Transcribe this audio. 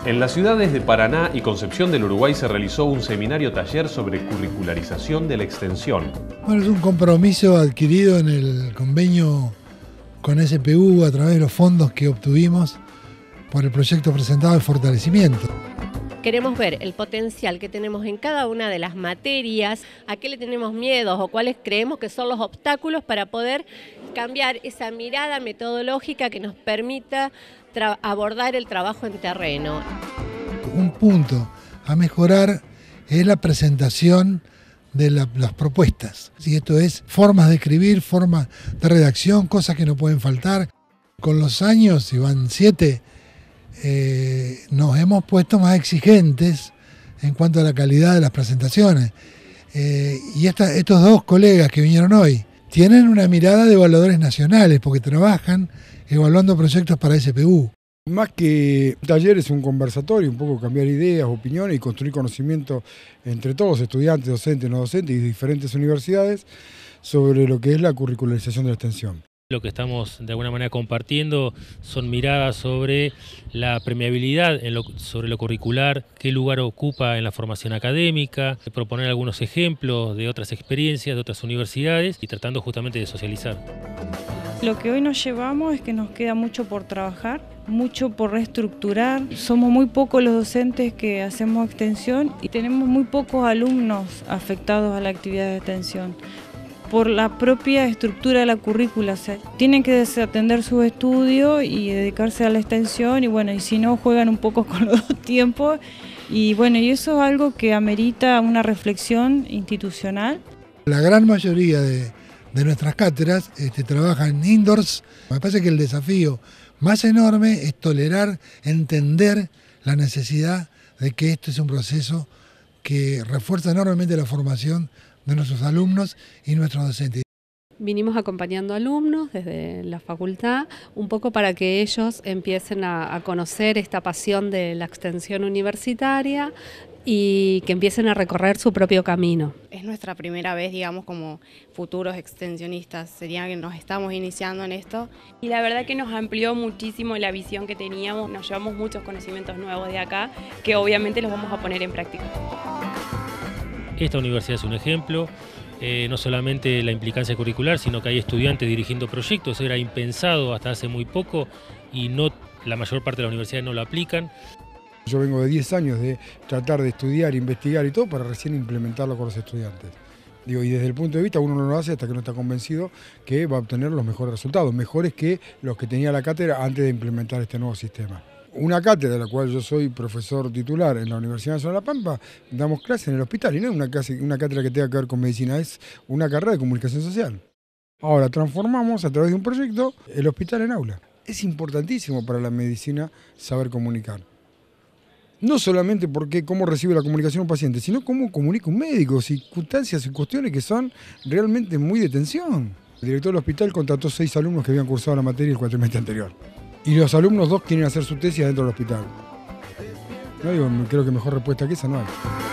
En las ciudades de Paraná y Concepción del Uruguay se realizó un seminario taller sobre curricularización de la extensión. Bueno, es un compromiso adquirido en el convenio con SPU a través de los fondos que obtuvimos por el proyecto presentado de fortalecimiento. Queremos ver el potencial que tenemos en cada una de las materias, a qué le tenemos miedos o cuáles creemos que son los obstáculos para poder cambiar esa mirada metodológica que nos permita abordar el trabajo en terreno. Un punto a mejorar es la presentación de las propuestas. Si esto es formas de escribir, formas de redacción, cosas que no pueden faltar. Con los años, si van 7, nos hemos puesto más exigentes en cuanto a la calidad de las presentaciones. Y estos dos colegas que vinieron hoy tienen una mirada de evaluadores nacionales porque trabajan evaluando proyectos para SPU. Más que taller es un conversatorio, un poco cambiar ideas, opiniones y construir conocimiento entre todos, estudiantes, docentes, no docentes y diferentes universidades, sobre lo que es la curricularización de la extensión. Lo que estamos de alguna manera compartiendo son miradas sobre la permeabilidad sobre lo curricular, qué lugar ocupa en la formación académica, proponer algunos ejemplos de otras experiencias de otras universidades y tratando justamente de socializar. Lo que hoy nos llevamos es que nos queda mucho por trabajar, mucho por reestructurar. Somos muy pocos los docentes que hacemos extensión y tenemos muy pocos alumnos afectados a la actividad de extensión. Por la propia estructura de la currícula, o sea, tienen que desatender sus estudios y dedicarse a la extensión y bueno, y si no juegan un poco con los dos tiempos y bueno, y eso es algo que amerita una reflexión institucional. La gran mayoría de nuestras cátedras trabajan indoors. Me parece que el desafío más enorme es tolerar, entender la necesidad de que esto es un proceso que refuerza enormemente la formación de nuestros alumnos y nuestros docentes. Vinimos acompañando alumnos desde la facultad, un poco para que ellos empiecen a conocer esta pasión de la extensión universitaria y que empiecen a recorrer su propio camino. Es nuestra primera vez, digamos, como futuros extensionistas, sería que nos estamos iniciando en esto. Y la verdad que nos amplió muchísimo la visión que teníamos, nos llevamos muchos conocimientos nuevos de acá, que obviamente los vamos a poner en práctica. Esta universidad es un ejemplo, no solamente la implicancia curricular, sino que hay estudiantes dirigiendo proyectos, era impensado hasta hace muy poco y la mayor parte de las universidades no lo aplican. Yo vengo de 10 años de tratar de estudiar, investigar y todo para recién implementarlo con los estudiantes. Y desde el punto de vista uno no lo hace hasta que no está convencido que va a obtener los mejores resultados, mejores que los que tenía la cátedra antes de implementar este nuevo sistema. Una cátedra de la cual yo soy profesor titular en la Universidad Nacional de La Pampa, damos clases en el hospital y no es una cátedra que tenga que ver con medicina, es una carrera de comunicación social. Ahora transformamos a través de un proyecto el hospital en aula. Es importantísimo para la medicina saber comunicar. No solamente porque cómo recibe la comunicación un paciente, sino cómo comunica un médico, circunstancias y cuestiones que son realmente muy de tensión. El director del hospital contrató 6 alumnos que habían cursado la materia el cuatrimestre anterior. Y los alumnos 2 quieren hacer su tesis dentro del hospital. No digo, creo que mejor respuesta que esa no hay.